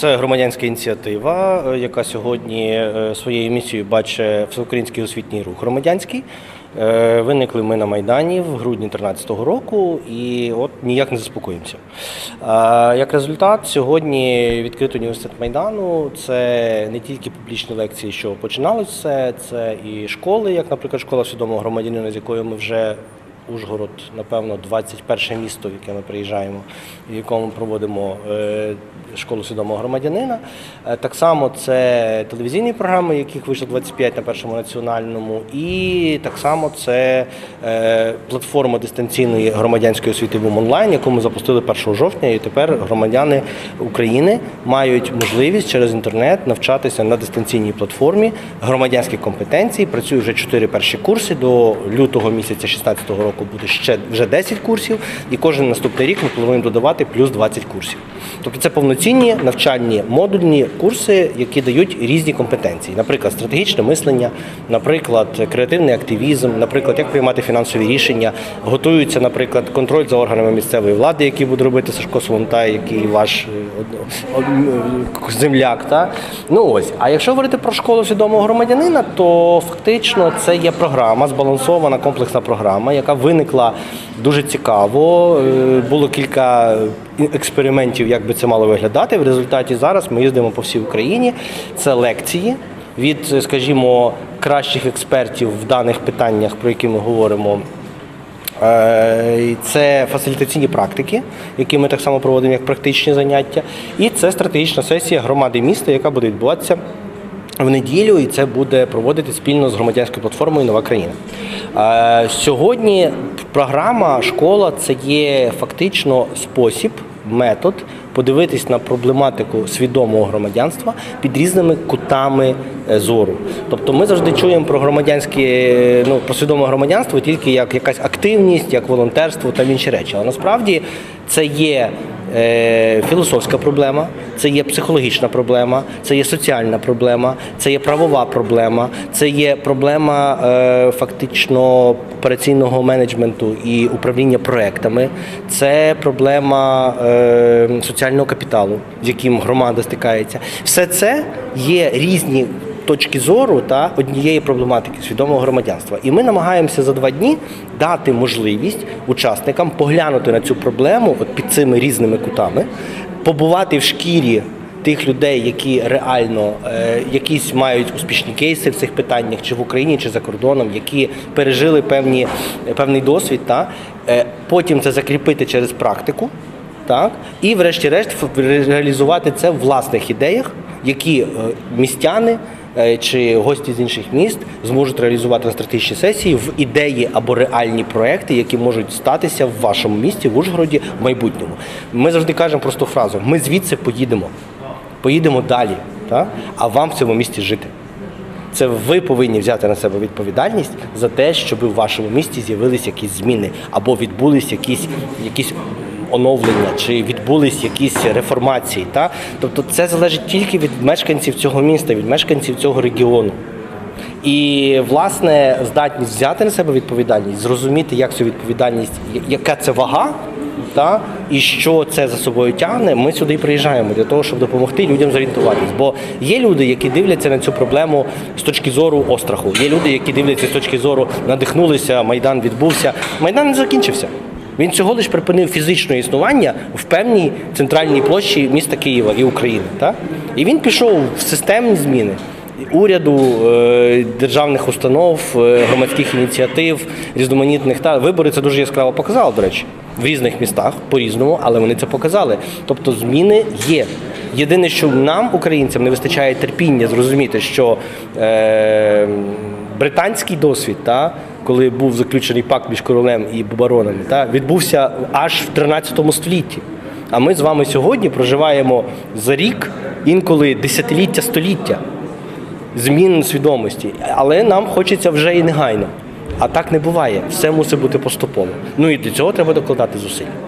Це громадянська ініціатива, яка сьогодні своєю місією бачить Всеукраїнський освітній рух громадянський. Виникли ми на Майдані в грудні 2013 року і от ніяк не заспокоїмося. Як результат, сьогодні відкритий університет Майдану – це не тільки публічні лекції, що починалося все, це і школи, як, наприклад, школа свідомого громадянина, з якою ми вже Ужгород, напевно, 21 місто, в яке ми приїжджаємо, в якому проводимо школу свідомого громадянина. Так само це телевізійні програми, яких вийшло 25 на Першому національному, і так само це платформа дистанційної громадянської освіти ВУМ онлайн, яку ми запустили 1 жовтня, і тепер громадяни України мають можливість через інтернет навчатися на дистанційній платформі громадянських компетенцій. Працює вже 4 перші курси, до лютого місяця 2016 року буде вже 10 курсів, і кожен наступний рік ми плануємо додавати плюс 20 курсів. Тобто це повноцінні навчальні модульні курси, які дають різні компетенції. Наприклад, стратегічне мислення, наприклад, креативний активізм, наприклад, як приймати фінансові рішення, готуються, наприклад, контроль за органами місцевої влади, який буде робити Сашко Солонтай, який ваш земляк. Та? Ну ось. А якщо говорити про школу свідомого громадянина, то фактично це є програма, збалансована комплексна програма, яка виникла дуже цікаво. Було кілька експериментів, як би це мало виглядати. В результаті зараз ми їздимо по всій Україні. Це лекції від, скажімо, кращих експертів в даних питаннях, про які ми говоримо. Це фасилітаційні практики, які ми так само проводимо як практичні заняття. І це стратегічна сесія громади міста, яка буде відбуватися в неділю, і це буде проводити спільно з громадянською платформою «Нова країна». Сьогодні програма «Школа» – це є фактично спосіб, метод подивитись на проблематику свідомого громадянства під різними кутами зору. Тобто ми завжди чуємо про громадянське, про свідоме громадянство тільки як якась активність, як волонтерство та інші речі. Але насправді це є філософська проблема, це є психологічна проблема, це є соціальна проблема, це є правова проблема, це є проблема фактично операційного менеджменту і управління проектами, це проблема соціального капіталу, з яким громада стикається. Все це є різні точки зору та однієї проблематики свідомого громадянства. І ми намагаємося за 2 дні дати можливість учасникам поглянути на цю проблему от під цими різними кутами, побувати в шкірі тих людей, які реально якісь мають успішні кейси в цих питаннях, чи в Україні, чи за кордоном, які пережили певний досвід, потім це закріпити через практику, так, і врешті-решт реалізувати це в власних ідеях, які містяни чи гості з інших міст зможуть реалізувати на стратегічній сесії в ідеї або реальні проекти, які можуть статися в вашому місті, в Ужгороді, в майбутньому. Ми завжди кажемо просту фразу: ми звідси поїдемо далі, так? А вам в цьому місті жити. Це ви повинні взяти на себе відповідальність за те, щоб в вашому місті з'явились якісь зміни, або відбулись якісь оновлення, чи відбулись якісь реформації. Та? Тобто це залежить тільки від мешканців цього міста, від мешканців цього регіону. І, власне, здатність взяти на себе відповідальність, зрозуміти, як цю відповідальність, яка це вага, та, і що це за собою тягне, ми сюди приїжджаємо для того, щоб допомогти людям зорієнтуватись. Бо є люди, які дивляться на цю проблему з точки зору остраху. Є люди, які дивляться з точки зору надихнулися, Майдан відбувся. Майдан не закінчився. Він всього лише припинив фізичне існування в певній центральній площі міста Києва і України. Так? І він пішов в системні зміни уряду, державних установ, громадських ініціатив, різноманітних. Вибори це дуже яскраво показали, до речі, в різних містах, по-різному, але вони це показали. Тобто зміни є. Єдине, що нам, українцям, не вистачає терпіння зрозуміти, що британський досвід, коли був заключений пакт між королем і баронами, відбувся аж в 13 столітті. А ми з вами сьогодні проживаємо за рік, інколи десятиліття, століття змін свідомості. Але нам хочеться вже і негайно. А так не буває. Все мусить бути поступово. І для цього треба докладати зусиль.